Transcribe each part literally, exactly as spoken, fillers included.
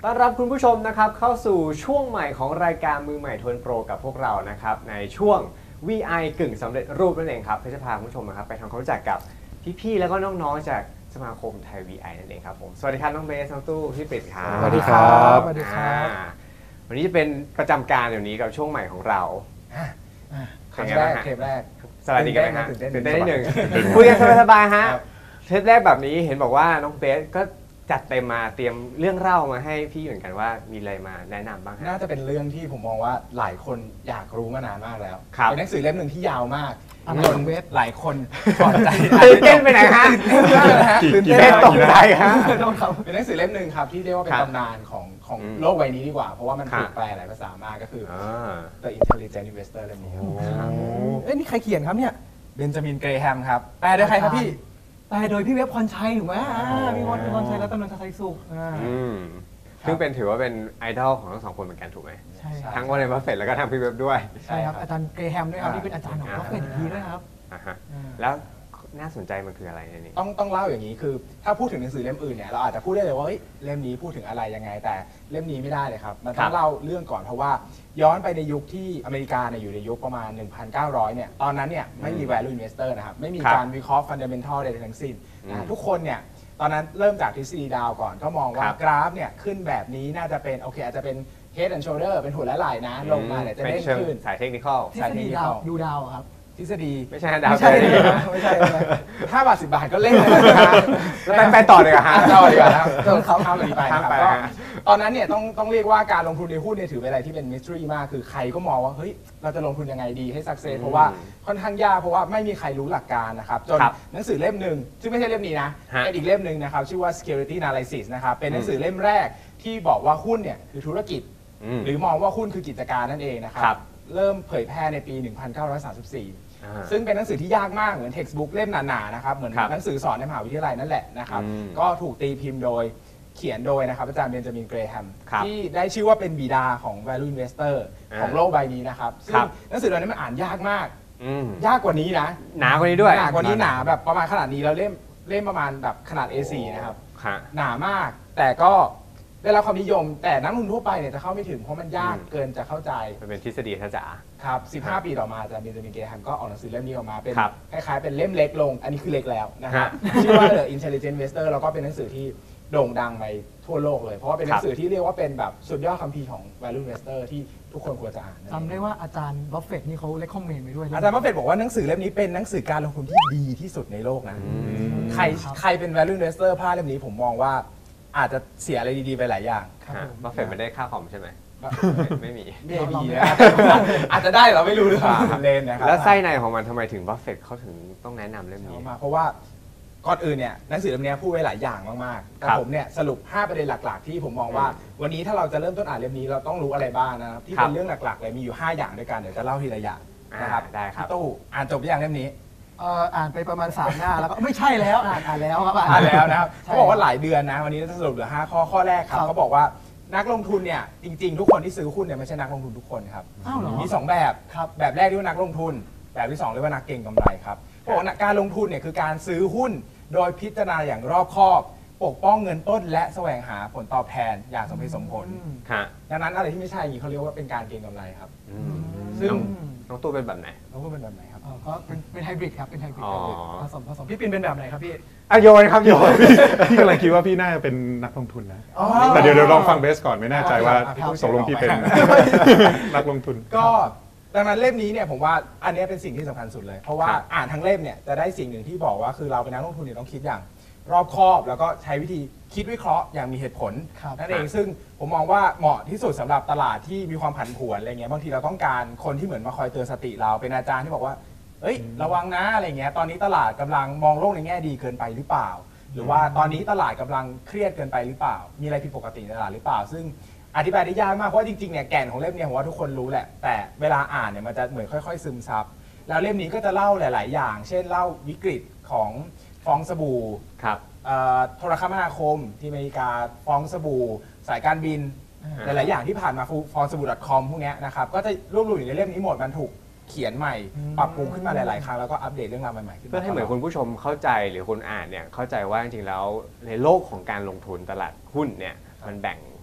ต้อนรับคุณผู้ชมนะครับเข้าสู่ช่วงใหม่ของรายการมือใหม่ทวนโปรกับพวกเรานะครับในช่วง วี ไอ กึ่งสำเร็จรูปนั่นเองครับเพื่อจะพาคุณผู้ชมนะครับไปทำความรู้จักกับพี่ๆแล้วก็น้องๆจากสมาคมไทย วี ไอ นั่นเองครับผมสวัสดีครับน้องเบสน้องตู้พี่เป็ดครับสวัสดีครับสวัสดีครับวันนี้จะเป็นประจำการเดี๋ยวนี้กับช่วงใหม่ของเราเทปแรกเทปแรกสวัสดีกันนะฮะตื่นเต้นตื่นเต้นนิดหนึ่งคุยกันสบายๆฮะเทปแรกแบบนี้เห็นบอกว่าน้องเบสก็จัดเต็มมาเตรียมเรื่องเล่ามาให้พี่เหมือนกันว่ามีอะไรมาแนะนำบ้างฮะน่าจะเป็นเรื่องที่ผมมองว่าหลายคนอยากรู้มานานมากแล้วครับเป็นหนังสือเล่มหนึ่งที่ยาวมากอะไรจนของเวฟหลายคนถอดใจตื่นเต้นไปไหนฮะตื่นเต้นมากนะฮะตื่นเบเต้นสตกใจฮะเป็นหนังสือเล่มหนึ่งครับที่เรียกว่าเป็นครับตำนานของของอืมโลกใบนี้ดีกว่า เพราะว่ามันครับถูกแปลหลายภาษามากก็คืออ่า The Intelligent Investor เล่มนี้ครับเอ้ยนี่ใครเขียนครับเนี่ยเบนจามินเกรแฮมครับแปลโดยใครครับพี่แปลโดยพี่เว็บพรชัยถูกไหมอ่าโอ้พี่วพรชัยรัตนนทชัยสุขอ่าอืมซึ่งเป็นถือว่าเป็นไอดอลของทั้งสองคนเหมือนกันถูกไหมใช่ครับทั้งวอร์เรนบัฟเฟตต์แล้วก็ทั้งพี่เว็บด้วยใช่ครับอาจารย์เกรแฮมด้วยครับที่เป็นอาจารย์ของบัฟเฟตต์อีกทีด้วยครับอ่าฮะอ่าแล้วน่าสนใจมันคืออะไรในนี้ต้องต้องเล่าอย่างนี้คือถ้าพูดถึงหนังสือเล่มอื่นเนี่ยเราอาจจะพูดได้เลยว่าเฮ้ยเล่มนี้พูดถึงอะไรยังไงแต่เล่มนี้ไม่ได้เลยครับมันต้อครังบเล่าเรื่องก่อนเพราะว่าย้อนไปในยุคที่อเมริกาเนี่ยอยู่ในยุคประมาณ หนึ่งพันเก้าร้อย เนี่ยตอนนั้นเนี่ยไม่มี value investor นะครับไม่มีครับการวิเคราะห์ fundamental ใดๆทั้งสิ้นนะอืฮะมทุกคนเนี่ยตอนนั้นเริ่มจากทฤษฎีดาวก่อนก็มองว่าครับกราฟเนี่ยขึ้นแบบนี้น่าจะเป็นโอเคอาจจะเป็น head and shoulder เป็นหัวและไหล่นะลงมาเนี่ยจะเป็นเด้งเชิงขึ้นสายเทคนิคอลทฤษฎีดาวดูดาวอะครับทฤษฎีไม่ใช่ฮะดาวไม่ใช่เทคนิคนะไม่ใช่ไม่ใช่ห้าบาทสิบบาทก็เล่นเลยนะฮะไปไปต่อเลยเหรอฮะต่อดีกว่านะครับต้องเขาข้ามไปนะคข้ารัมบไปก็ฮะตอนนั้นเนี่ยต้องต้องเรียกว่าการลงทุนในหุ้นเนี่ยถือเป็นอะไรที่เป็นมิสทรีมากคือใครก็มองว่าเฮ้ยเราจะลงทุนยังไงดีให้สักเซสเพราะว่าค่อนข้างยากเพราะว่าไม่มีใครรู้หลักการนะครับจนครับหนังสือเล่มหนึ่งซึ่งไม่ใช่เล่มนี้นะฮะเป็นอีกเล่มหนึ่งนะครับชื่อว่า security analysis นะครับเป็นหนังสือเล่มแรกที่บอกว่าหุ้นเนี่ยคือธุรกิจมหรือมองว่าหุ้นคือกิจการนั่นเองนะครัครับเริ่มเผยแพร่ในปี หนึ่งพันเก้าร้อยสามสิบสี่อ่าซึ่งเป็นหนังสือที่ยากมากเหมือน textbook เล่มหนาๆนะครับเหมือนครับหนังสือสอนในมหาวิทยาลัยนั่นแหละนะครับอืมก็ถูกตีพิมพ์โดยเขียนโดยนะครับอาจารย์เบนจามินเกรแฮมครับที่ได้ชื่อว่าเป็นบิดาของ value investor อ่าของโลกใบนี้นะครับซึ่คงรับหนังสือเล่มนี้มันอ่านยากมากอืมยากกว่านี้นะหนากว่านี้ด้วยหนากว่านี้หนาแบบประมาณขนาดนี้แล้วเล่มเล่มประมาณแบบขนาด เอ โฟร์ นะครับฮะหนามาก แต่ก็ได้รับความนิยม แต่นักลงทุนทั่วไปเนี่ยจะเข้าไม่ถึงเพราะมันยากอืมเกินจะเข้าใจมันเป็นทฤษฎีท่าจ๋าครับ สิบห้า ปีต่อมาอาจารย์เบนจามินเกรแฮมก็ออกหนังสือเล่มนี้ออกมาเป็นครับคล้ายๆเป็นเล่มเล็กลง อันนี้คือเล็กแล้วนะครัฮะบชื่อว่า The Intelligent Investor แล้วก็เป็นหนังสือที่โด่งดังไปทั่วโลกเลย เพราะว่าเป็นหนังสือที่เรียกว่าเป็นแบบสุดยอดคัมภีร์ของ value investor ที่ทุกคนควรจะอ่านนั่นเองจำได้ว่าอาจารย์บัฟเฟตต์นี่เขาเลคคอมเมนต์ไปด้วยอาจารย์บัฟเฟตต์บอกว่าหนังสือเล่มนี้เป็นหนังสือการลงทุนที่ดีที่สุดในโลกนะ ใครใครเป็น value investor พลาดเล่มนี้ผมมองว่าอาจจะเสียอะไรดีๆไปหลายอย่างครับฮะผมบัฟเฟตต์ไม่ได้ค่าคอมใช่ไหมไม่มีเมบีนะอาจจะได้เราไม่รู้หรือเปล่าเล่นนะครับแล้วไส้ในของมันทำไมถึงบัฟเฟตต์เขาถึงต้องแนะนำเล่มนี้เอามาเพราะว่าก่อนอื่นเนี่ยหนังสือเล่มนี้พูดไว้หลายอย่างมากๆแต่ครับผมเนี่ยสรุปห้าประเด็นหลักๆ ที่ผมมองว่า วันนี้ถ้าเราจะเริ่มต้นอ่านเล่มนี้เราต้องรู้อะไรบ้างนะครับที่ครับเป็นเรื่องหลักๆเลยมีอยู่ห้าอย่างด้วยกันเดี๋ยวจะเล่าทีละอย่างนะครับอ่าได้ครับพี่ตู้อ่านจบหรือยังเล่มนี้เอ่ออ่านไปประมาณสามหน้าแล้วก็ไม่ใช่แล้วอ่านอ่านแล้วครับอ่านแล้วนะครับใช่เขาบอกว่าหลายเดือนนะวันนี้จะสรุปเหลือห้าข้อข้อแรกครับครับเขาบอกว่านักลงทุนเนี่ยจริงๆ ทุกคนที่ซื้อหุ้นเนี่ยไม่ใช่นักลงทุนทุกคนครับอ้าวเหรอมีสองแบบครับแบบแรกเรียกว่านักลงทุน แบบที่สองเรียกว่านักเก็งกำไรครับเขาบอกว่าการลงทุนเนี่ยคือการซื้อหุ้นโดยพิจารณาอย่างรอบคอบ ปกป้องเงินต้นและแสวงหาผลตอบแทนอย่างสมเหตุสมผลอืมฮะดังนั้นอะไรที่ไม่ใช่อย่างนี้เขาเรียกว่าเป็นการเก็งกำไรครับอืมซึ่งน้องน้องตู้เป็นแบบไหนเราก็เป็นแบบไหนครับเอ่อก็เป็นเป็นไฮบริดครับเป็นไฮบริดอ๋อผสมผสมพี่ปินเป็นแบบไหนครับพี่อ่ะโยนครับโยนพี่กำลังคิดว่าพี่น่าจะเป็นนักลงทุนนะอ๋อแต่เดี๋ยวเดี๋ยวลองฟังเบสก่อนไม่แน่ใจว่าครับตกลงพี่เป็น นักลงทุนก็ดังนั้นเล่มนี้เนี่ยผมว่าอันนี้เป็นสิ่งที่สำคัญสุดเลย เพราะว่าครับอ่านทั้งเล่มเนี่ยจะได้สิ่งหนึ่งที่บอกว่าคือเราเป็นนักลงทุนเนี่ยต้องคิดอย่างรอบคอบ แล้วก็ใช้วิธีคิดวิเคราะห์อย่างมีเหตุผลครับนั่นเองซึ่งผมมองว่าเหมาะที่สุดสำหรับตลาดที่มีความผันผวนอะไรเงี้ยบางทีเราต้องการคนที่เหมือนมาคอยเตือนสติเราเป็นอาจารย์ที่บอกว่าเอ้ยระวังนะอะไรเงี้ยตอนนี้ตลาดกำลังมองโลกในแง่ดีเกินไปหรือเปล่า หรือว่าตอนนี้ตลาดกำลังเครียดเกินไปหรือเปล่า มีอะไรผิดปกติในตลาดหรือเปล่า ซึ่งอธิบายได้ยากมากเพราะว่าจริงๆเนี่ยแก่นของเล่มเนี่ยผมว่าทุกคนรู้แหละแต่เวลาอ่านเนี่ยมันจะเหมือนค่อยๆซึมซับแล้วเล่มนี้ก็จะเล่าหลาย ๆ อย่าง เช่นเล่าวิกฤตของฟองสบู่ครับเอ่อโทรคมนาคมที่อเมริกาฟองสบู่สายการบิน หลาย ๆ อย่างที่ผ่านมาฟองสบู่ .com พวกเนี้ยนะครับก็จะรวบรวมอยู่ในเล่มนี้หมดมันถูกเขียนใหม่ ปรับปรุงขึ้นมาหลาย ๆ ครั้งแล้วก็อัปเดตเรื่องราวใหม่ ๆ ขึ้นมาเพื่อให้เหมือนคุณผู้ชมเข้าใจหรือคนอ่านเนี่ยเข้าใจว่าจริงๆแล้วในโลกของการลงทุนตลาดหุ้นเนี่ยมันแบ่ง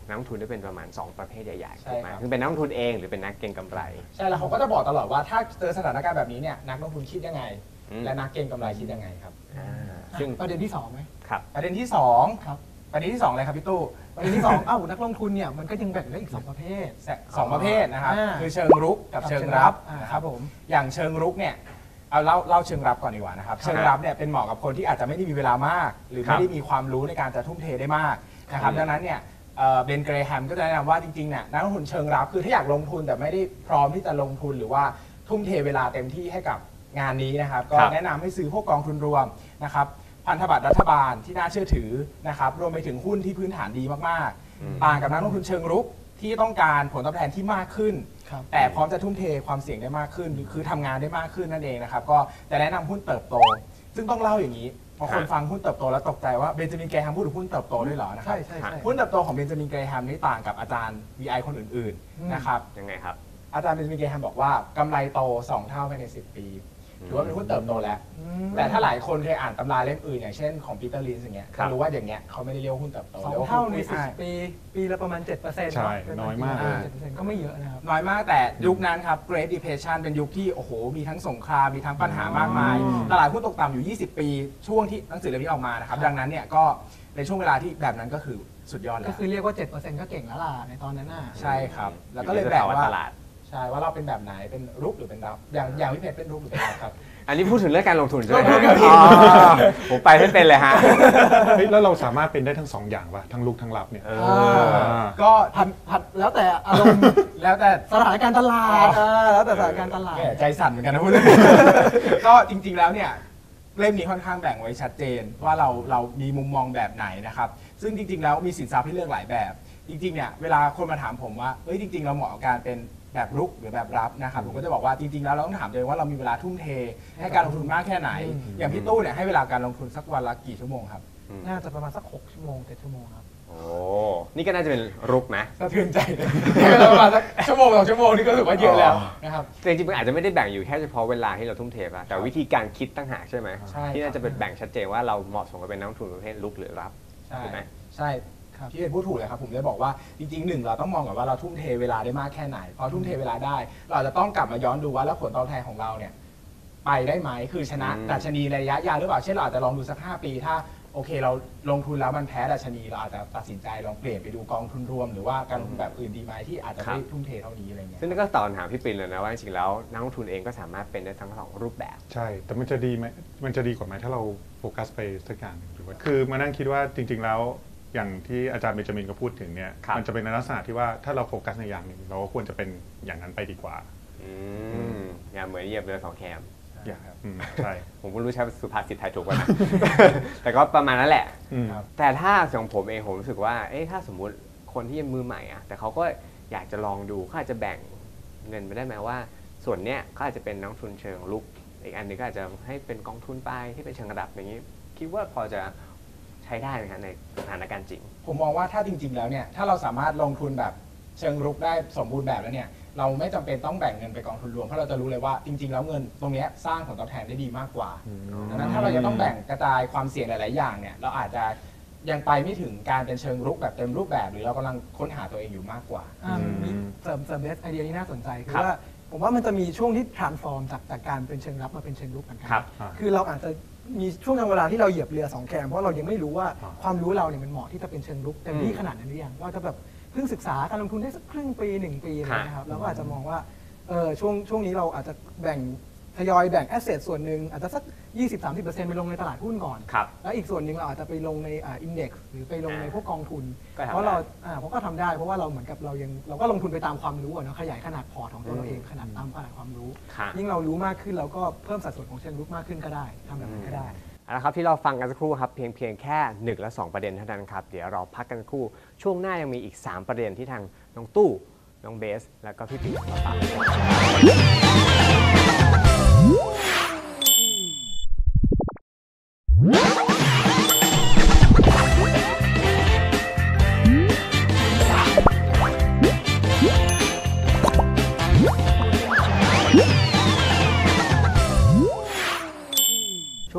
นักลงทุนได้เป็นประมาณสองประเภทใหญ่ๆใช่ถูกไหมครับคือเป็นนักลงทุนเองหรือเป็นนักเก็งกำไรใช่แล้วเขาก็จะบอกตลอดว่าถ้าเจอสถานการณ์แบบนี้เนี่ยนักลงทุนคิดยังไงอืมและนักเก็งกำไรคิดยังไงครับอ่าซึ่งประเด็นที่สองไหมครับประเด็นที่สองครับประเด็นที่สองอะไรครับพี่ตู้ประเด็นที่สองเอ้านักลงทุนเนี่ยมันก็ยังแบ่งได้อีกสองประเภทสองประเภทนะครับอ่าคือเชิงรุกกับเชิงรับอ่านะคครัรับบ ผมอย่างเชิงรุกเนี่ยเอาเล่าเล่าเชิงรับก่อนดีกว่านะครับครับเชิงรับเนี่ยเป็นเหมาะกับคนที่อาจจะไม่ได้มีเวลามาก หรือครับไม่ได้มีความรู้ในการจะทุ่มเทได้มากนะครับอืมดังนั้นเนี่ยเอ่อเบนเกรแฮมก็จะแนะนำว่าจริงๆเนี่ยนักลงทุนเชิงรับคือถ้าอยากลงทุนแต่ไม่ได้พร้อมที่จะลงทุนหรือว่าทุ่มเทเวลาเต็มที่ให้กับงานนี้นะครับก็ครับแนะนำให้ซื้อพวกกองทุนรวมนะครับพันธบัตรรัฐบาลที่น่าเชื่อถือนะครับรวมไปถึงหุ้นที่พื้นฐานดีมากอืมๆต่างกับนักลงทุนเชิงรุกที่ต้องการผลตอบแทนที่มากขึ้นครับแต่พร้อมจะทุ่มเทความเสี่ยงได้มากขึ้น คือทำงานได้มากขึ้นนั่นเองนะครับ ก็จะแนะนำหุ้นเติบโต ซึ่งต้องเล่าอย่างนี้พอคนฮะฟังหุ้นเติบโตแล้วตกใจว่าเบนจามินเกรแฮมพูดถึงหุ้นเติบโตด้วยเหรอนะครัใช่บใช่ใช่หุ้นเติบโตของเบนจามินเกรแฮมนี่ต่างกับอาจารย์ วี ไอ คนอื่นอืมๆนะครับยังไงครับอาจารย์เบนจามินเกรแฮมบอกว่ากำไรโตสองเท่าภายในสิบปีถือว่าเป็นหุ้นเติบโตแล้วอืมแต่ถ้าหลายคนเคยอ่านตำราเล่มอื่นอย่างเช่นของปีเตอร์ลินส์อย่างเงี้ยครับจะรู้ว่าอย่างเงี้ยเขาไม่ได้เรียกว่าหุ้นเติบโตสองรียกว่เท่าในหุ้สิบอ่ปี ปีละประมาณเจ็ดเปอร์เซ็นต์ใช่น้อยมากเลยเจ็ดเปอร์เซ็นต์ก็ไม่เยอะนะครับน้อยมากแต่ยุคนั้นครับ Great Depression เป็นยุคที่โอ้โหมีทั้งสงครามมีทั้งปัญหามากมายอืมตลาดหุ้นตกต่ำอยู่ ยี่สิบ ปี ช่วงที่หนังสือเล่มนี้ออกมานะครับดังนั้นเนี่ยก็ในช่วงเวลาที่แบบนั้นก็คือสุดยอดแล้ก็วคือเรียกว่า เจ็ดเปอร์เซ็นต์ ก็เก่งแล้วล่ะในตอนนั้นน่ะใช่ครับ แล้วก็เลยอยู่แบ่ในงสภาวะว่าตลาดใช่ว่าเราเป็นแบบไหนเป็นรุกหรือเป็นรับอย่างอย่างพี่เพชรเป็นรุกหรือเป็นรับครับอันนี้พูดถึงเรื่องการลงทุนใช่ไหมลงทุนครับอ๋อผมไปไม่เป็นเลยฮะเฮ้ยแล้วเราสามารถเป็นได้ทั้งสองอย่างป่ะทั้งลุกทั้งรับเนี่ยเอออก็ผัดผัดแล้วแต่อารมณ์แล้วแต่สถานการณ์ตลาดเออแล้วแต่สถานการณ์ตลาดแหม่ใจสั่นเหมือนกันนะพูดเลย ก็จริงๆแล้วเนี่ยเล่มนี้ค่อนข้างแบ่งไว้ชัดเจนว่าเราเรามีมุมมองแบบไหนนะครับซึ่งจริงๆแล้วมีสินทรัพย์ให้เลือกหลายแบบ จริงๆเนี่ยเวลาคนมาถามผมว่าเอ้ยจริงๆเราเหมาะกับการเป็นแบบรุกหรือแบบรับนะครับผมก็จะบอกว่าจริงๆแล้วเราต้องถามตัวเองว่าเรามีเวลาทุ่มเทให้การลงทุนมากแค่ไหนอืมอย่างพี่ตู้เนี่ยให้เวลาการลงทุนสักวันละกี่ชั่วโมงครับน่าจะประมาณสักหกชั่วโมงเจ็ดชั่วโมงครับโอ้ นี่ก็น่าจะเป็นรุกนะสะเทือนใจเลยประมาณสักชั่วโมงสองชั่วโมงนี่ก็ถือว่าเยอะแล้วนะครับแต่จริงๆมันอาจจะไม่ได้แบ่งอยู่แค่เฉพาะเวลาที่เราทุ่มเทป่ะแต่วิธีการคิดตั้งหากใช่ไหมใช่ที่น่าจะเป็นแบ่งชัดเจนว่าเราเหมาะสมกับเป็นนักลงทุนประเภทลุกหรือรับใช่ถูกไหมใช่ครับพี่เป็นพูดถูกเลยครับผมจะบอกว่าจริงๆหนึ่งเราต้องมองก่อนว่าเราทุ่มเทเวลาได้มากแค่ไหนพอทุ่มเทเวลาได้ เราอาจจะต้องกลับมาย้อนดูว่าแล้วผลตอบแทนของเราเนี่ยไปได้ไหมคือชนะอืมดัชนีระยะยาวหรือเปล่าเช่นเราอาจจะลองดูสักห้าปีถ้าโอเคเราลงทุนแล้วมันแพ้ดัชนีเราอาจจะตัดสินใจลองเปลี่ยนไปดูกองทุนรวม หรือว่าการลงทุนแบบอื่นดีไหมที่อาจจะไม่ทุ่มเทเท่านี้อะไรเงี้ยซึ่งนั่นก็ตอบคำถามพี่ปรินเลยนะว่าจริงๆแล้วนักลงทุนเองก็สามารถเป็นได้ทั้งสองรูปแบบใช่ แต่มันจะดีไหมมันจะดีกว่าไหมถ้าเราโฟกัสไปสักอย่างหนึ่งหรือว่าคือมานั่งคิดว่าจริง ๆ แล้วอย่างที่อาจารย์เบนจามินก็พูดถึงเนี่ยครับมันจะเป็นในลักษณะที่ว่าถ้าเราโฟกัสในอย่างหนึ่งเราก็ควรจะเป็นอย่างนั้นไปดีกว่าอืมอย่าเหมือนเหยียบเรือสองแคมอย่างอืมใช่ผมก็รู้ใช้สุภาษิตไทยถูกป่ะนะ แต่ก็ประมาณนั้นแหละอืมครับแต่ถ้าของผมเองผมรู้สึกว่า เอ๊ะถ้าสมมุติคนที่ยังมือใหม่อะแต่เขาก็อยากจะลองดูเขาอาจจะแบ่งเงินไปได้ไหมว่า ส่วนเนี้ยเขาอาจจะเป็นนักลงทุนเชิงลุก อีกอันหนึงก็อาจจะให้เป็นกองทุนไปที่เป็นเชิงระดับอย่างนี้ คิดว่าพอจะใช้ได้ไหมครับในสถานการณ์จริงผมมองว่าถ้าจริง ๆ แล้วเนี่ยถ้าเราสามารถลงทุนแบบเชิงรุกได้สมบูรณ์แบบแล้วเนี่ยเราไม่จำเป็นต้องแบ่งเงินไปกองทุนรวมเพราะเราจะรู้เลยว่าจริง ๆ แล้วเงินตรงเนี้ยสร้างผลตอบแทนได้ดีมากกว่า ดังนั้นถ้าเราจะต้องแบ่งกระจายความเสี่ยงหลาย ๆ อย่างเนี่ยเราอาจจะยังไปไม่ถึงการเป็นเชิงรุกแบบเต็มรูปแบบ หรือเรากำลังค้นหาตัวเองอยู่มากกว่าอ่าอืมมีเสริมเสริมเบสไอเดียนี้น่าสนใจคืครัอบ ว่าผมว่ามันจะมีช่วงที่ transform จากจากการเป็นเชิงรับมาเป็นเชิงรุกเหมือนกัครับคือเราอาจจะมีช่วงเวลาที่เราเหยียบเรือสองแคมเพราะเรายังไม่รู้ว่าอ่าความรู้เราเนี่ยมันเหมาะที่จะเป็นเชิงรุกเต็มที่อืมขนาดนั้นหรือยังเราจะแบบเพิ่งศึกษาการลงทุนได้สักครึ่งปีหนึ่งปีอะไรนะครับเราก็อาจจะมองว่าเออช่วงช่วงนี้เราอาจจะแบ่งทยอยแบ่งแอสเซทส่วนหนึ่งอาจจะสัก ยี่สิบถึงสามสิบเปอร์เซ็นต์ ไปลงในตลาดหุ้นก่อนครับแล้วอีกส่วนหนึ่งเราอาจจะไปลงในอ่าอินเด็กซ์หรือไปลงในอ่าพวกกองทุนก็ทำเพราะเราได้อ่าเพราะก็ทำได้เพราะว่าเราเหมือนกับเรายังเราก็ลงทุนไปตามความรู้อะเนาะขยายขนาดพอร์ตของตัวเราเองขนาดตามขนาดความรู้ค่ะยิ่งเรารู้มากขึ้นเราก็เพิ่มสัดส่วนของเชิงรุกมากขึ้นก็ได้ทำแบบนั้นก็ได้เอาละครับที่เราฟังกันสักครู่ครับเพียงเพียงแค่หนึ่งและสองประเด็นเท่านั้นครับเดี๋ยวเราพักกันสักครู่ช่วงหน้ายังมีอีกสามประเด็นที่ทางน้องตู้น้องเบส แล้วก็พี่ปิ๊กมาฝาก ช่วง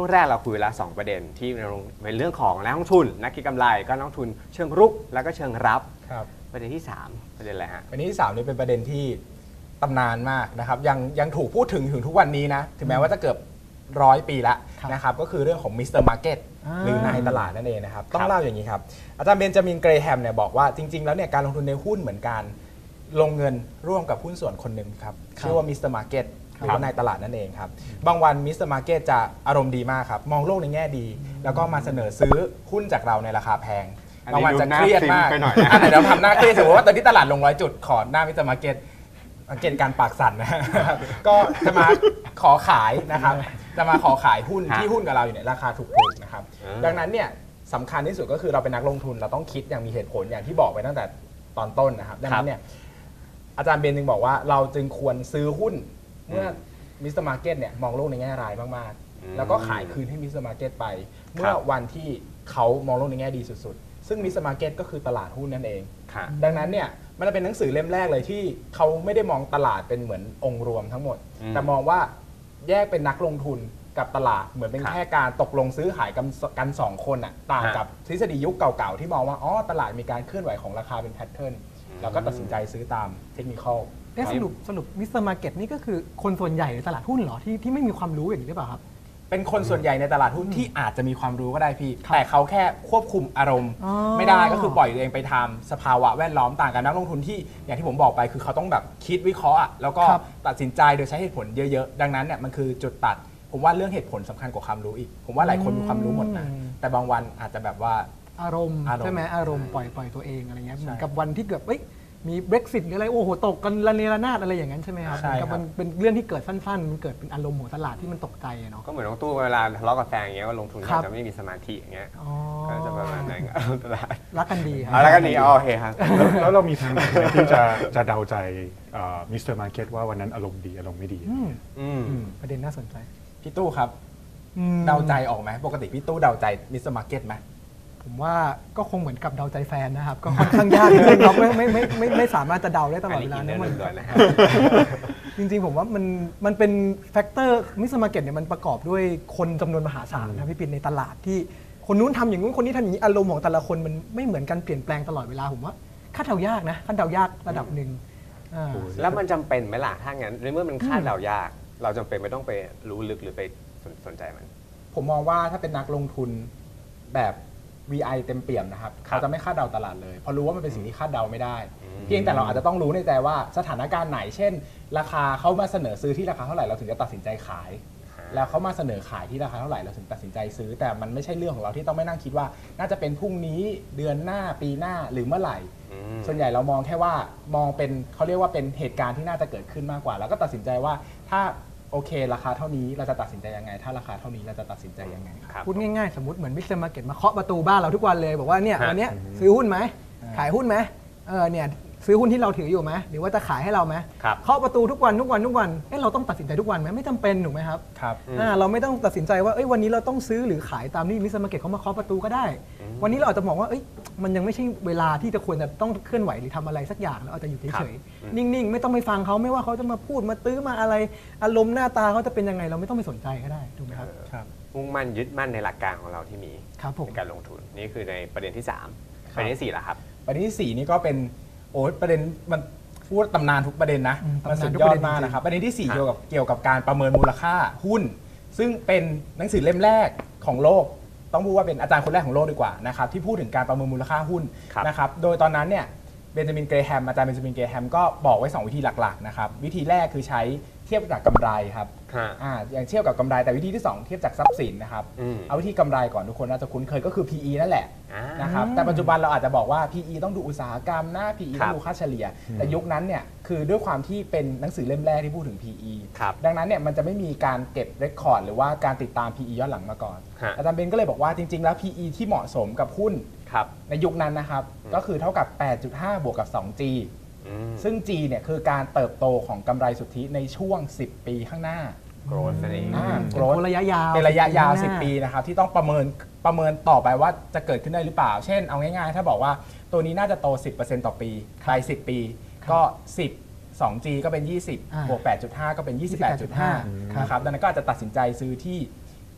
แรกเราคุยแล้วสองประเด็นที่ในเรื่องของนักลงทุนนักเก็งกำไรก็นักลงทุนเชิงรุกแล้วก็เชิงรับครับประเด็นที่สามประเด็นอะไรฮะประเด็นที่สามนี่เป็นประเด็นที่ตำนานมากนะครับยังยังถูกพูดถึงถึงทุกวันนี้นะถึงแม้ว่าจะเกือบร้อยปีแล้วครับนะครับก็คือเรื่องของมิสเตอร์มาร์เก็ตอ่าหรือนายตลาดนั่นเองนะครับต้องเล่าอย่างนี้ครับอาจารย์เบนจามินเกรแฮมเนี่ยบอกว่าจริง ๆ แล้วเนี่ยการลงทุนในหุ้นเหมือนการลงเงินร่วมกับหุ้นส่วนคนหนึ่งครับชื่อว่ามิสเตอร์มาร์เก็ตหรือว่านายตลาดนั่นเองครับบางวันมิสเตอร์มาร์เก็ตจะอารมณ์ดีมากครับมองโลกในแง่ดี แล้วก็มาเสนอซื้อหุ้นจากเราในราคาแพงอันนี้บางวันจะเครียดมากดูหน้าซิงไปหน่อยนะอ่ะเดี๋ยวทำหน้าเครียดสมมติว่าตอนที่ตลาดลงร้อยจุดขอหน้ามิสเตอร์มาร์เก็ตสังเกตการปากสั่นนะครับก็จะมาขอขายนะครับจะมาขอขายหุ้นฮะที่หุ้นกับเราอยู่ในราคาถูกๆนะครับอ่าดังนั้นเนี่ยสำคัญที่สุดก็คือเราเป็นนักลงทุนเราต้องคิดอย่างมีเหตุผลอย่างที่บอกไปตั้งแต่ตอนต้นนะครับดังนั้นเนี่ยอาจารย์เบนจึงบอกว่าเราจึงควรซื้อหุ้นเมื่อมิสเตอร์มาร์เก็ตเนี่ยมองโลกในแง่ร้ายมากๆแล้วก็ขายคืนให้มิสเตอร์มาร์เก็ตไปเมื่อวันที่เขามองโลกในแง่ดีสุดๆซึ่งมิสเตอร์มาร์เก็ตก็คือตลาดหุ้นนั่นเองค่ะดังนั้นเนี่ยมันจะเป็นหนังสือเล่มแรกเลยที่เขาไม่ได้มองตลาดเป็นเหมือนองค์รวมทั้งหมดอืมแต่มองว่าแยกเป็นนักลงทุนกับตลาดเหมือนเป็นครับแค่การตกลงซื้อขายกันกันสองคนอ่ะต่างฮะกับทฤษฎียุคเก่าๆ ที่มองว่าอ๋อตลาดมีการเคลื่อนไหวของราคาเป็นแพทเทิร์นแล้วก็ตัดสินใจซื้อตามเทคนิคอลเอ๊ะสรุปสรุปมิสเตอร์มาร์เก็ตนี่ก็คือคนส่วนใหญ่ในตลาดหุ้นเหรอที่ที่ไม่มีความรู้อย่างนี้หรือเปล่าครับเป็นคนส่วนใหญ่ในตลาดหุ้นที่อาจจะมีความรู้ก็ได้พี่ครับแต่เขาแค่ควบคุมอารมณ์อ๋อไม่ได้ก็คือปล่อยตัวเองไปทำสภาวะแวดล้อมต่างกันนักลงทุนที่อย่างที่ผมบอกไปคือเขาต้องแบบคิดวิเคราะห์อะแล้วก็ครับตัดสินใจโดยใช้เหตุผลเยอะๆ ดังนั้นเนี่ยมันคือจุดตัด ผมว่าเรื่องเหตุผลสำคัญกว่าความรู้อีก ผมว่าหลายคนมีความรู้หมดนะอืมแต่บางวันอาจจะแบบว่าอารมณ์อารมณ์ใช่ไหมอารมณ์ปล่อยปล่อยตัวเองอะไรเงี้ยใช่เหมือนกับวันที่เกิดเอ้ยมี Brexit หรืออะไรโอ้โหตกกันระเนระนาดอะไรอย่างนั้นใช่ไหมครับใช่เหมือนกับครับมันเป็นเรื่องที่เกิดสั้นๆ มันเกิดเป็นอารมณ์ของตลาดที่มันตกใจอะเนาะก็เหมือนน้องตู้เวลาทะเลาะกับแฟนอย่างเงี้ยว่าลงทุนครัอาบจจะไม่มีสมาธิอย่างเงี้ยอ๋อก็จะประมาณนั้นเอาตลาดรักกันดีครับเอาแล้วก็นี่โอเคครับแล้วแล้วเรามีทางไหนไหมที่จะจะเดาใจมิสเตอร์มาร์เก็ตว่าวันนั้นอารมณ์ดีอารมณ์ไม่ดีอืมอืมประเด็นน่าสนใจพี่ตู้ครับอืมเดาใจออกไหมปกติพี่ตู้เดาใจมิสเตอร์มาร์เก็ตไหมผมว่าก็คงเหมือนกับเดาใจแฟนนะครับ ก็ค่อนข้างยากนิดนึงเราไม่ไม่ไม่ไม่ไม่ไม่สามารถจะเดาได้ตลอดเวลาอันนี้นะกินได้มันล้วนๆนะฮะจริงๆ ผมว่ามันมันเป็นแฟกเตอร์มิสเตอร์มาร์เก็ตเนี่ยมันประกอบด้วยคนจำนวนมหาศาลนะพี่ปิ่นในตลาดที่คนนู้นทำอย่างนู้นคนนี้ทำอย่างนี้อารมณ์ของแต่ละคนมันไม่เหมือนกันเปลี่ยนแปลงตลอดเวลาผมว่าคาดเดายากนะคาดเดายากระดับหนึ่งอ่าแล้วมันจำเป็นไหมล่ะถ้างั้นในเมื่อมันคาดเดายาก เราจำเป็นไม่ต้องไปรู้ลึกหรือไปสนสนใจมันผมมองว่าถ้าเป็นนักลงทุนแบบ วี ไอ เต็มเปี่ยมนะครับครับเขาจะไม่คาดเดาตลาดเลยเพราะรู้ว่ามันเป็นสิ่งที่คาดเดาไม่ได้อืมเพียงแต่เราอาจจะต้องรู้ในใจว่าสถานการณ์ไหน เช่น ราคาเขามาเสนอซื้อที่ราคาเท่าไหร่เราถึงจะตัดสินใจขาย แล้วเขามาเสนอขายที่ราคาเท่าไหร่เราถึงตัดสินใจซื้อ แต่มันไม่ใช่เรื่องของเราที่ต้องไม่นั่งคิดว่า น่าจะเป็นพรุ่งนี้เดือนหน้าปีหน้าหรือเมื่อไหร่อืมส่วนใหญ่เรามองแค่ว่ามองเป็นเขาเรียกว่าเป็นเหตุการณ์ที่น่าจะเกิดขึ้นมากกว่า แล้วก็ตัดสินใจว่าถ้าโอเค ราคาเท่านี้เราจะตัดสินใจยังไง ถ้าราคาเท่านี้เราจะตัดสินใจยังไงครับพูดง่ายๆ สมมติเหมือนมิสเตอร์มาร์เก็ตมาเคาะประตูบ้านเราทุกวันเลย บอกว่าเนี่ยฮะวันเนี้ยซื้อหุ้นไหมอ่าขายหุ้นไหมเออเนี่ยซื้อหุ้นที่เราถืออยู่ไหมหรือว่าจะขายให้เราไหมครับเคาะประตูทุกวันทุกวันทุกวันเอ้เราต้องตัดสินใจทุกวันไหมไม่จำเป็นถูกไหมครับครับอืมอ่าเราไม่ต้องตัดสินใจว่าเอ้ยวันนี้เราต้องซื้อหรือขายตามที่มิสเตอร์มาร์เก็ตเขามาเคาะประตูก็ได้ วันนี้เราอาจจะมองว่าเอ้ยมันยังไม่ใช่เวลาที่จะควรจะต้องเคลื่อนไหวหรือทำอะไรสักอย่างเราอาจจะอยู่เฉยๆนิ่งๆ ไม่ต้องไปฟังเขาไม่ว่าเขาจะมาพูดมาตื้อมาอะไรอารมณ์หน้าตาเขาจะเป็นยังไงเราไม่ต้องไปสนใจก็ได้ถูกไหมครับครับมุ่งมั่นยึดมั่นในหลักการของเราที่มีครับผมในการลงทุนนี่คือในประเด็นที่สามครับประเด็นที่สี่ล่ะครับประเด็นที่สี่นี่ก็เป็นโอ้ยประเด็นมันพูดตำนานทุกประเด็นนะอืมมันตำนานสุดทุกยอประดเด็นมากจริงๆนะครับประเด็นที่สี่ครับเกี่ยวกับเกี่ยวกับการประเมินมูลค่าหุ้น ซึ่งเป็นหนังสือเล่มแรกของโลก ต้องพูดว่าเป็นอาจารย์คนแรกของโลกดีกว่านะครับที่พูดถึงการประเมินมูลค่าหุ้นครับนะครับโดยตอนนั้นเนี่ยเบนจามินเกรแฮมอาจารย์เบนจามินเกรแฮมก็บอกไว้สองวิธีหลักๆนะครับวิธีแรกคือใช้เทียบกับกำไรครับฮะอ่าอย่างเทียบกับกำไรแต่วิธีที่สองเทียบจากทรัพย์สินนะครับอืมเอาวิธีกำไรก่อนทุกคนน่าจะคุ้นเคยก็คือ พี อี นั่นแหละอ่านะครับแต่ปัจจุบันเราอาจจะบอกว่า พี อี ต้องดูอุตสาหกรรมนะ พี อีครับต้องดูค่าเฉลี่ย แต่ยุคนั้นเนี่ยคือด้วยความที่เป็นหนังสือเล่มแรกที่พูดถึง พี อีครับดังนั้นเนี่ยมันจะไม่มีการเก็บเรคคอร์ดหรือว่าการติดตาม พี อี ย้อนหลังมาก่อนฮะอาจารย์เบนก็เลยบอกว่าจริง ๆ แล้ว พี อี ที่เหมาะสมกับหุ้นครับในยุคนั้นนะครับก็คือเท่ากับ แปดจุดห้า บวกกับ สอง จีอืมซึ่ง G เนี่ยคือการเติบโตของกำไรสุทธิในช่วง สิบ ปีข้างหน้าโกรธนั่นเองอ่าเป็น growth ระยะยาวเป็นระยะยาวข้งหน้สิบ ปีนะครับที่ต้องประเมินประเมินต่อไปว่าจะเกิดขึ้นได้หรือเปล่า เช่นเอาง่ายๆ ถ้าบอกว่าตัวนี้น่าจะโต สิบเปอร์เซ็นต์ ต่อปีภายสิบ ปี ก็ สิบ สอง จี ก็เป็น ยี่สิบอ่าบวก แปดจุดห้า ก็เป็น ยี่สิบแปดจุดห้าครับนะครับดังนั้นก็อาจจะตัดสินใจซื้อที่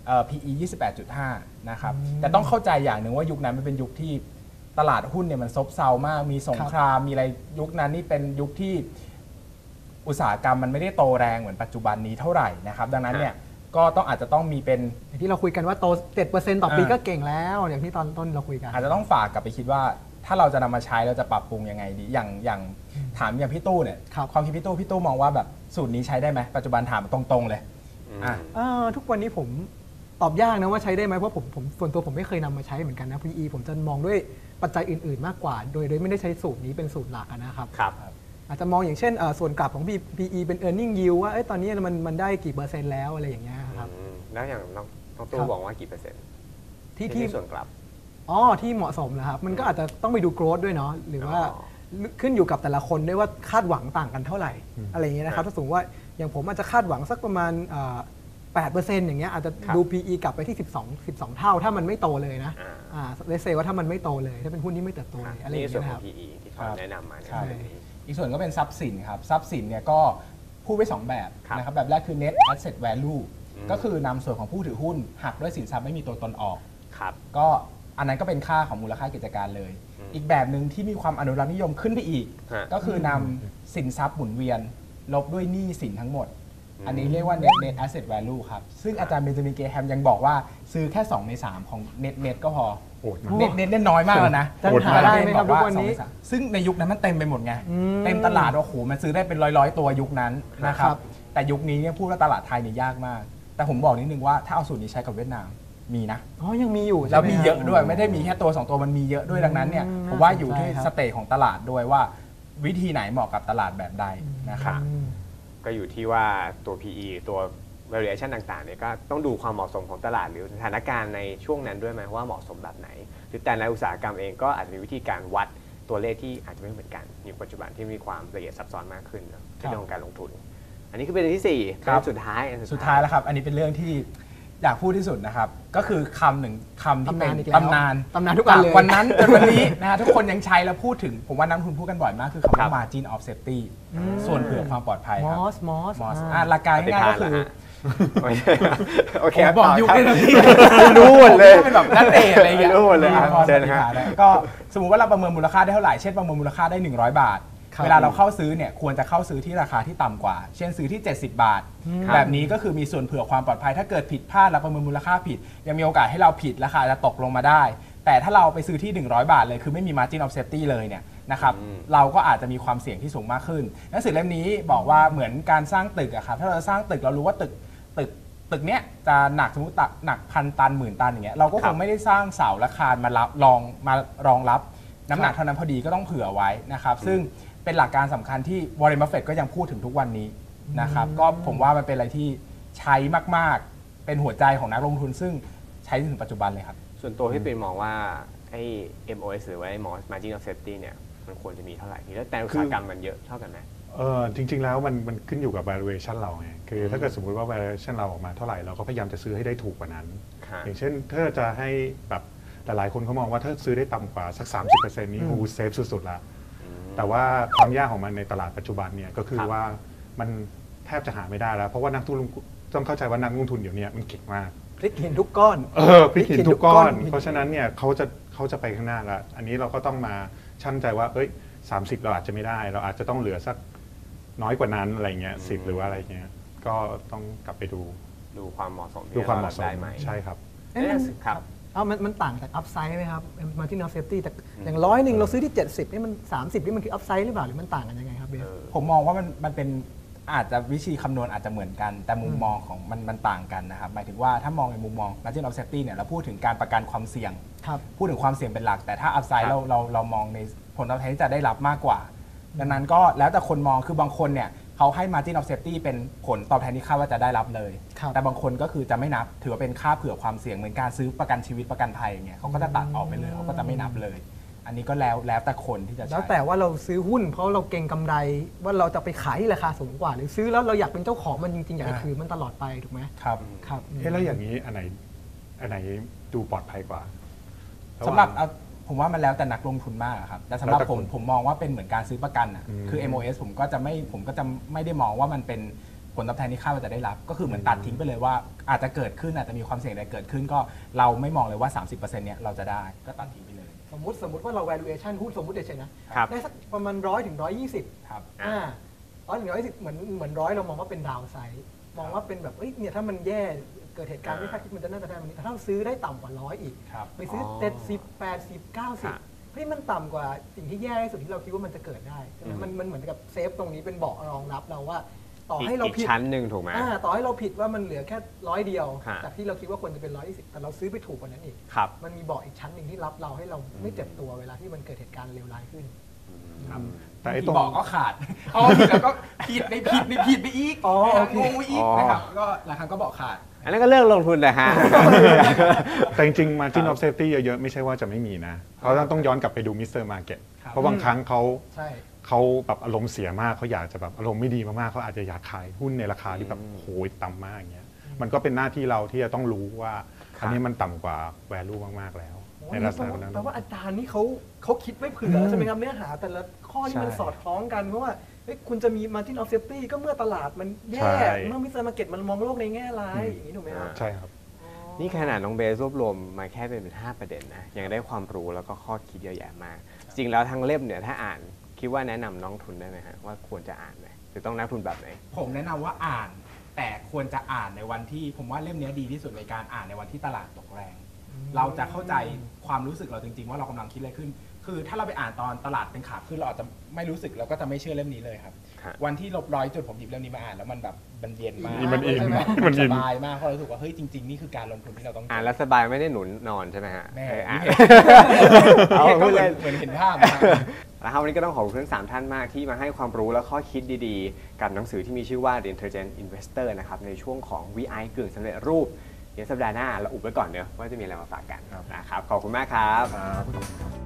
เอ่อ พี อี ยี่สิบแปดจุดห้า นะครับแต่ต้องเข้าใจอย่างหนึ่งว่ายุคนั้นมันเป็นยุคที่ตลาดหุ้นเนี่ยมันซบเซามากมีสงครามมีอะไรยุคนั้นนี่เป็นยุคที่อุตสาหกรรมมันไม่ได้โตแรงเหมือนปัจจุบันนี้เท่าไหร่นะครับดังนั้นเนี่ยก็ต้องอาจจะต้องมีเป็นอย่างที่เราคุยกันว่าโต เจ็ดเปอร์เซ็นต์ ต่อปีอ่าก็เก่งแล้วอย่างที่ตอนต้นเราคุยกันอาจจะต้องฝากกลับไปคิดว่าถ้าเราจะนำมาใช้เราจะปรับปรุงยังไงดีอย่างอย่างถามอย่างพี่ตู้เนี่ยครับความคิดพี่ตู้พี่ตู้มองว่าแบบสูตรนี้ใช้ได้ไหมปัจจุบันถามตรงๆเลยอ่ะเอ่อทุกวันนี้ผมตอบยากนะว่าใช้ได้ไหมเพราะผมผมส่วนตัวผมไม่เคยนำมาใช้เหมือนกันนะ พี อี ผมจะมองด้วยปัจจัยอื่นๆมากกว่า โดยโดยไม่ได้ใช้สูตรนี้เป็นสูตรหลักอะนะครับครับอาจจะมองอย่างเช่นเอ่อส่วนกลับของ พี อี เป็น earning yield ว่าเอ้ยตอนนี้มันมันได้กี่เปอร์เซ็นต์แล้วอะไรอย่างเงี้ยครับอืมแล้วอย่างน้องน้องตู้ครับบอกว่ากี่เปอร์เซ็นต์ที่ที่ที่ส่วนกลับอ๋อที่เหมาะสมนะครับมันก็อาจจะต้องไปดู growth ด้วยเนาะหรือว่าอ๋อขึ้นอยู่กับแต่ละคนด้วยว่าคาดหวังต่างกันเท่าไหร่อืมอะไรอย่างเงี้ยนะครับถ้าสมมติว่าอย่างผมอาจจะคาดหวังสักประมาณเอ่อแปดเปอร์เซ็นต์อย่างเงี้ยอาจจะครับดู พี อี กลับไปที่สิบสอง สิบสองเท่าถ้ามันไม่โตเลยนะอ่าอ่าเลเซว่าถ้ามันไม่โตเลย ถ้าเป็นหุ้นที่ไม่เติบโตเลยอะไรอนี่ย่างส่เงี้วนยขนะอคงรับพี อี ที่เขาครับแนะนำมาในใช่เรื่องนี้อีกส่วนก็เป็นทรัพย์สินครับทรัพย์สินเนี่ยก็พูดไว้สองแบบครับนะครับแบบแรกคือ net asset value อืมก็คือนำส่วนของผู้ถือหุ้นหักด้วยสินทรัพย์ไม่มีตัวตนออกครับก็อันนั้นก็เป็นค่าของมูลค่ากิจการเลยอืมอีกแบบหนึ่งที่มีความอนุรักษ์นิยมขึ้นไปอีกฮะก็คือนำสินทรัพย์หมุนเวียน ลบด้วยหนี้สินทั้งหมดอืมอันนี้เรียกว่า net net asset value ครับ ซึ่งอาจารย์เบนจามินเกแฮมยังบอกว่าซื้อแค่สองในสามของ net net ก็พอโหดมากโอ้ net net เนี่ยน้อยมากแล้วนะจะหาได้ไหมครับทุกวันนี้บอกาสองใสามซึ่งในยุคนั้นมันเต็มไปหมดไงอืมเต็มตลาดว่าโอ้โหมันซื้อได้เป็นร้อยร้อยๆตัวยุคนั้นนะครัครับ บแต่ยุคนี้เนี่ยพูดว่าตลาดไทยเนี่ยยากมาก แต่ผมบอกนิดนึงว่าถ้าเอาสูตรนี้ใช้กับเวียดนามมีนะอ๋อยังมีอยู่ใช่แล้วไหมีครับเยอะด้วยไม่ได้มีแค่ตัวสองตัวมันมีเยอะด้วยดังนั้นเนี่ยอืมผมว่าอยู่น่าสนใจที่ครับสเตจของตลาดด้วยว่าวิธีไหนเหมาะกับตลาดแบบใดนะครับอืมก็อยู่ที่ว่าตัว พี อี ตัว valuation ต่างๆเนี่ยก็ต้องดูความเหมาะสมของตลาดหรือสถานการณ์ในช่วงนั้นด้วยไหมว่าเหมาะสมแบบไหน หรือแต่ในอุตสาหกรรมเองก็อาจจะมีวิธีการวัดตัวเลขที่อาจจะไม่เหมือนกันในปัจจุบันที่มีความละเอียดซับซ้อนมากขึ้นเนอะในเรื่องของการลงทุน อันนี้คือเป็นอันที่สี่ครับเป็นสุดท้ายอันสุดท้ายแล้วครับ อันนี้เป็นเรื่องที่อยากพูดที่สุดนะครับ ก็คือคำหนึ่งคำที่ตำเป็นานนอีกแล้วตำนานตำนานทุกอันเลยจากวันนั้นจนวันนี้นะฮะทุกคนยังใช้แล้วพูดถึง ผมว่านักลงทุนพูดกันบ่อยมากคือคำว่า margin of safety ส่วนเผื่อความปลอดภัยมครัอบ สมอสมอสอ่ะหลักการง่ายๆก็คือไม่ใช่โอเคผมบอกต่ยุคครับได้ทันทีไม่รู้หมดเลยเป็นแบบนักเตะอะไรอย่างเงี้ยไม่รู้หมดเลยอ่ะพอเชิญปฏิฮะหารได้ก็สมมุติว่าเราประเมินมูลค่าได้เท่าไหร่ เช่นประเมินมูลค่าได้หนึ่งร้อยบาทครับเวลาเราเข้าซื้อเนี่ยควรจะเข้าซื้อที่ราคาที่ต่ำกว่า เช่นซื้อที่เจ็ดสิบบาทครับแบบนี้ก็คือมีส่วนเผื่อความปลอดภัย ถ้าเกิดผิดพลาดเราประเมินมูลค่าผิด ยังมีโอกาสให้เราผิดราคาจะตกลงมาได้ แต่ถ้าเราไปซื้อที่หนึ่งร้อยบาทเลยคือไม่มี margin of safety เลยเนี่ยนะครับอืมเราก็อาจจะมีความเสี่ยงที่สูงมากขึ้นหนังสือเล่มนี้บอกว่าเหมือนการสร้างตึกอะครับถ้าเราสร้างตึกเรารู้ว่าตึกตึกตึกเนี้ยจะหนักสมมติตักหนักพันตันหมื่นตันอย่างเงี้ยเราก็คครับ งไม่ได้สร้างเสาและคานมารับรองมารองรับน้ำหนักเท่านั้นพอดีก็ต้องเผื่อไว้นะครับซึ่งเป็นหลักการสำคัญที่วอร์เรน บัฟเฟตต์ก็ยังพูดถึงทุกวันนี้นะครับก็ผมว่ามันเป็นอะไรที่ใช้มากๆเป็นหัวใจของนักลงทุนซึ่งใช้ถึงปัจจุบันเลยครับส่วนตัวพี่ปิ่นมองว่าไอ้ เอ็ม โอ เอส หรือว่าไอ้ margin of safety เนี่ยมันควรจะมีเท่าไหร่แล้วแต่อุตสาหกรรมมันเยอะเท่ากันไหมเออจริง ๆ แล้วมันมันขึ้นอยู่กับ valuation เราไงคือถ้าเกิดสมมุติว่า valuation เราออกมาเท่าไหร่เราก็พยายามจะซื้อให้ได้ถูกกว่านั้นครับอย่างเช่นถ้าจะให้แบบหลายๆคนเขามองว่าถ้าซื้อได้ต่ำกว่าสัก สามสิบเปอร์เซ็นต์ นี่โอ้เซฟสุดๆละแต่ว่าความยากของมันในตลาดปัจจุบันเนี่ยก็คือครับว่ามันแทบจะหาไม่ได้แล้ว เพราะว่านักทุนต้องเข้าใจว่านักลงทุนเดี๋ยวนี้มันเก่งมากพลิกหินทุกก้อนเออพลิกหินทุกก้อนพลิกหินทุกก้อนเพราะฉะนั้นเนี่ยเขาจะเขาจะไปข้างหน้าละอันนี้เราก็ต้องมาชั่งใจว่าเอ้ยสามสิบเราอาจจะไม่ได้ เราอาจจะต้องเหลือสักน้อยกว่านั้นอะไรเงี้ยสิบหรือว่าอะไรเงี้ยก็ต้องกลับไปดูดูความเหมาะสมที่ดูความเหมาะสมได้ไหมใช่ครับเอ๊ะมันครับเอามันมันต่างจากอัพไซด์ไหมครับ margin of safety แต่อย่างร้อยหนึ่งเราซื้อที่ เจ็ดสิบนี่มัน สามสิบนี่มันคืออัพไซด์หรือเปล่าหรือมันต่างกันยังไงครับเบสผมมองว่ามันมันเป็นอาจจะวิธีคำนวณอาจจะเหมือนกัน แต่มุมมองของมันมันต่างกันนะครับหมายถึงว่าถ้ามองในมุมมอง margin of safety เนี่ยเราพูดถึงการประกันความเสี่ยงครับพูดถึงความเสี่ยงเป็นหลัก แต่ถ้า upside ครับเราเราเรามองในผลตอบแทนที่จะได้รับมากกว่า ดังนั้นก็แล้วแต่คนมองคือบางคนเนี่ยเขาให้ margin of safety เป็นผลตอบแทนที่คาดว่าจะได้รับเลยครับแต่บางคนก็คือจะไม่นับถือว่าเป็นค่าเผื่อความเสี่ยงเหมือนการซื้อประกันชีวิตประกันภัยอย่างเงี้ยเขาก็จะตัดออกไปเลยเขาก็จะไม่นับเลย อันนี้ก็แล้วแล้วแต่คนที่จะใช้แล้วแต่ว่าเราซื้อหุ้นเพราะเราเก็งกำไรว่าเราจะไปขายที่ราคาสูงกว่า หรือซื้อแล้วเราอยากเป็นเจ้าของมันจริงๆอยากจะถือมันตลอดไปถูกไหมครับครับเอ๊ะแล้วอย่างนี้อันไหนอันไหนดูปลอดภัยกว่าสำหรับเอาผมว่ามันแล้วแต่นักลงทุนมากอะครับแต่สำหรับแล้วแต่ผมคนผมมองว่าเป็นเหมือนการซื้อประกันอ่ะอืมคือ เอ็ม โอ เอส ผมก็จะไม่ผมก็จะไม่ได้มองว่ามันเป็นผลตอบแทนที่คาดว่าจะได้รับก็คือเหมือนตัดทิ้งไปเลยว่าอาจจะเกิดขึ้นอาจจะมีความเสี่ยงใดเกิดขึ้นก็เราไม่มองเลยว่า สามสิบเปอร์เซ็นต์ เนี่ยเราจะได้ก็ตัดทิ้งไปเลยสมมติสมมติว่าเรา valuation หุ้นสมมติเฉยๆนะครับ ได้สักประมาณร้อยถึงร้อยยี่สิบครับอ่าร้อยถึงร้อยสิบเหมือนเหมือนร้อยเรามองว่าเป็นดาวไซด์มองว่าเป็นแบบเอ้ยเนี่ยถ้ามันแย่เกิดเหตุการณ์ไม่คาดคิดมันจะน่าจะได้มันนี้แต่ถ้าเราซื้อได้ต่ำกว่าร้อยอีกครับไปซื้อเจ็ดสิบแปดสิบเก้าสิบเฮ้ยมันต่ำกว่าสิ่งที่แย่ที่สุดที่เราคิดว่ามันจะเกิดได้ใช่ไหมมันมันเหมือนกับเซฟตรงนี้เป็นเบาะรองรับเราว่า ต่ออีกให้เราอีกผิดชั้นหนึ่งถูกไหมอ่าต่อให้เราผิดว่ามันเหลือแค่ร้อยเดียวฮะจากที่เราคิดว่าควรจะเป็นร้อยยี่สิบแต่เราซื้อไปถูกกว่านั้นอีกครับมันมีเบาะอีกชั้นหนึ่งที่รับเราให้เราไม่เจ็บตัวเวลาที่มันเกิดเหตุการณ์เลวร้ายขึ้นครับแต่ไอ้ที่ตรงบอกก็ขาดเอาผิดแล้วก็ผิดในผิดในผิดไปอีกอ๋อโอเคงงไปอีกอ๋อนะครับก็หลายครั้งก็บอกขาดอันนั้นก็เลิกลงทุนเลยฮะแต่จริงๆ margin of safety เยอะๆ ไม่ใช่ว่าจะไม่มีนะ เพราะต้องย้อนกลับไปดูมิสเตอร์มาร์เก็ตครับเพราะบางครั้งเขาใช่เขาแบบอารมณ์เสียมากเขาอยากจะแบบอารมณ์ไม่ดีมากๆเขาอาจจะอยากขายหุ้นในราคาที่แบบโหยต่ำมากอย่างเงี้ยมันก็เป็นหน้าที่เราที่จะต้องรู้ว่าอันนี้มันต่ำกว่า value มากๆแล้ว ในลักษณะนั้นแปลว่าอาจารย์นี่เขาเขาคิดไว้เผื่อใช่ไหมครับเนื้อหาแต่ละข้อที่มันใช่สอดคล้องกันเพราะว่าเฮ้ยคุณจะมี margin of safety ก็เมื่อตลาดมันแย่ใช่เมื่อมิสเตอร์มาร์เก็ตมันมองโลกในแง่ร้ายอย่างนี้ถูกไหมครับใช่ครับนี่ขนาดน้องเบสรวบรวมมาแค่เป็นห้าประเด็นนะยังได้ความรู้แล้วก็ข้อคิดเยอะแยะมาก จริงแล้วทั้งเล่มเนี่ยถ้าอ่านคิดว่าแนะนำน้องทุนได้ไหมฮะว่าควรจะอ่านไหมหรือต้องนักทุนแบบไหนผมแนะนำว่าอ่าน แต่ควรจะอ่านในวันที่ผมว่าเล่มนี้ดีที่สุดในการอ่านในวันที่ตลาดตกแรง เราจะเข้าใจความรู้สึกเราจริง ๆ ว่าเรากำลังคิดอะไรขึ้น คือถ้าเราไปอ่านตอนตลาดเป็นขาขึ้นเราอาจจะไม่รู้สึกเราก็จะไม่เชื่อเล่มนี้เลยครับครับวันที่ลบร้อยจุดผมหยิบเล่มนี้มาอ่านแล้วมันแบบมันเย็นมากมันอินใช่ไหมันอินสบายมากเพราะเรารู้สึกว่าเฮ้ยจริง ๆ นี่คือการลงทุนที่เราต้องเจอ่านแล้วสบายไม่ได้หนุนนอนใช่ไหมฮะแม่เอออ่านนี่เอาก็พูดเหมืเล่อนนเหมือนเห็นภาพนะครับนะครับวันนี้ก็ต้องขอบคุณทั้งสามท่านมากที่มาให้ความรู้และข้อคิดดีๆ กับหนังสือที่มีชื่อว่า The Intelligent Investor นะครับในช่วงของ วี ไอ กึ่งสำเร็จรูปเดี๋ยวสัปดาห์หน้าเราอุบไว้ก่อนเนอะว่าจะมีอะไรมาฝากกันนะครับขอบคุณมากครับ